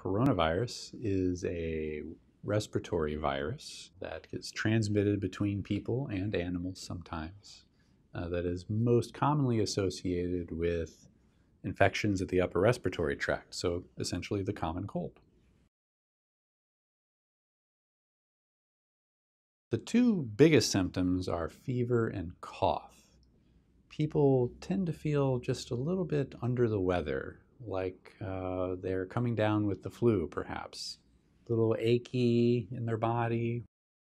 Coronavirus is a respiratory virus that is transmitted between people and animals sometimes, that is most commonly associated with infections of the upper respiratory tract, so essentially the common cold. The two biggest symptoms are fever and cough. People tend to feel just a little bit under the weather, like they're coming down with the flu, perhaps. A little achy in their body.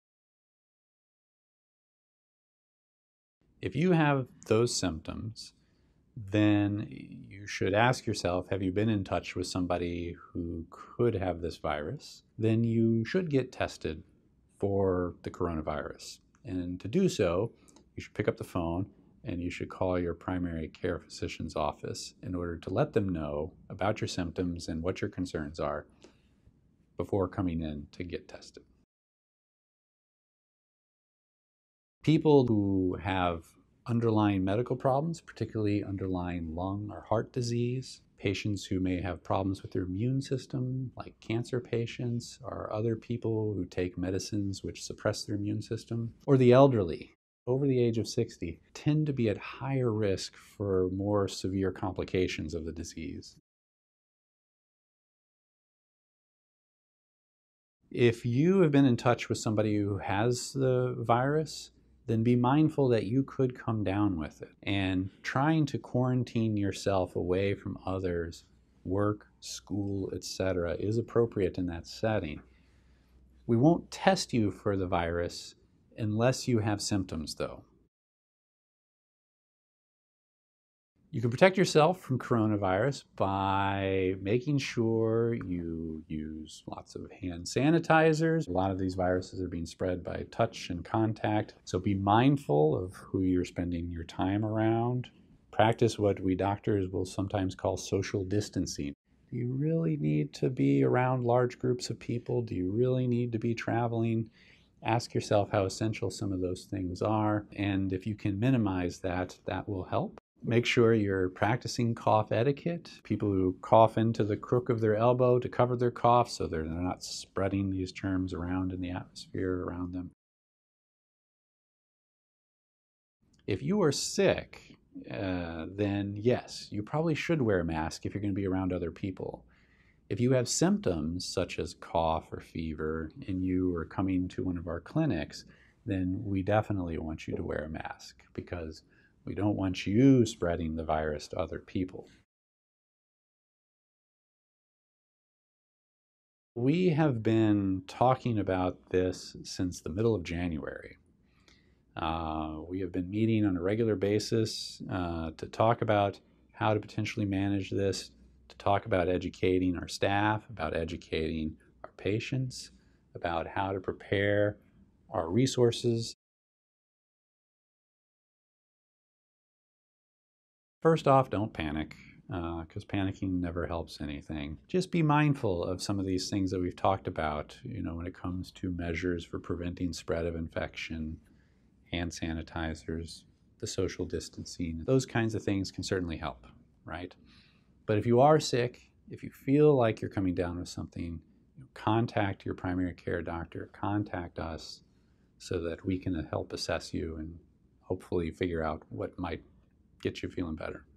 If you have those symptoms, then you should ask yourself, have you been in touch with somebody who could have this virus? Then you should get tested for the coronavirus. And to do so, you should pick up the phone and you should call your primary care physician's office in order to let them know about your symptoms and what your concerns are before coming in to get tested. People who have underlying medical problems, particularly underlying lung or heart disease, patients who may have problems with their immune system, like cancer patients, or other people who take medicines which suppress their immune system, or the elderly over the age of 60 tend to be at higher risk for more severe complications of the disease. If you have been in touch with somebody who has the virus, then be mindful that you could come down with it. And trying to quarantine yourself away from others, work, school, etc., is appropriate in that setting. We won't test you for the virus unless you have symptoms, though. You can protect yourself from coronavirus by making sure you use lots of hand sanitizers. A lot of these viruses are being spread by touch and contact, so be mindful of who you're spending your time around. Practice what we doctors will sometimes call social distancing. Do you really need to be around large groups of people? Do you really need to be traveling? Ask yourself how essential some of those things are, and if you can minimize that, that will help. Make sure you're practicing cough etiquette. People who cough into the crook of their elbow to cover their cough so they're not spreading these germs around in the atmosphere around them. If you are sick, then yes, you probably should wear a mask if you're going to be around other people. If you have symptoms such as cough or fever and you are coming to one of our clinics, then we definitely want you to wear a mask because we don't want you spreading the virus to other people. We have been talking about this since the middle of January. We have been meeting on a regular basis to talk about how to potentially manage this, to talk about educating our staff, about educating our patients, about how to prepare our resources. First off, don't panic, because panicking never helps anything. Just be mindful of some of these things that we've talked about, when it comes to measures for preventing spread of infection, hand sanitizers, the social distancing. Those kinds of things can certainly help, right? But if you are sick, if you feel like you're coming down with something, contact your primary care doctor, contact us so that we can help assess you and hopefully figure out what might get you feeling better.